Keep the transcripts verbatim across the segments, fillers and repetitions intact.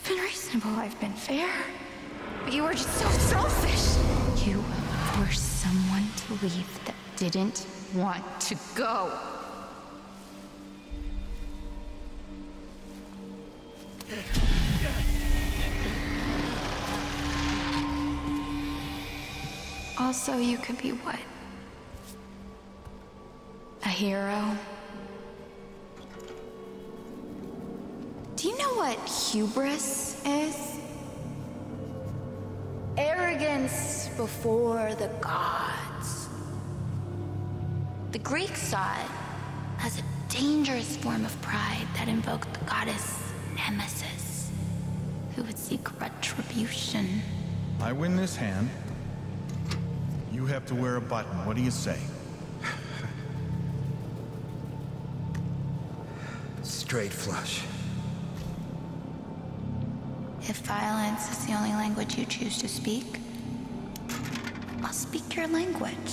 been reasonable, I've been fair. But you were just so selfish. You forced someone to leave that didn't want to go. Also, you could be what? A hero? Do you know what hubris is? Arrogance before the gods. The Greeks saw it as a dangerous form of pride that invoked the goddess Nemesis, who would seek retribution. I win this hand. You have to wear a button. What do you say? Straight flush. If violence is the only language you choose to speak, I'll speak your language.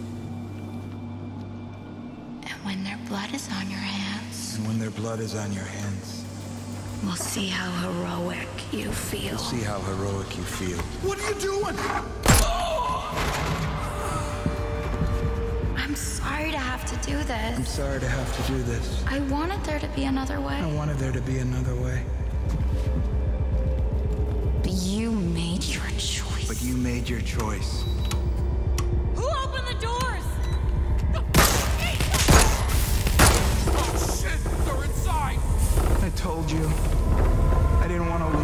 And when their blood is on your hands... And when their blood is on your hands... We'll see how heroic you feel. We'll see how heroic you feel. What are you doing? I'm sorry to have to do this. I'm sorry to have to do this. I wanted there to be another way. I wanted there to be another way. But you made your choice. But you made your choice. Who opened the doors? Oh shit! They're inside! I told you. I didn't want to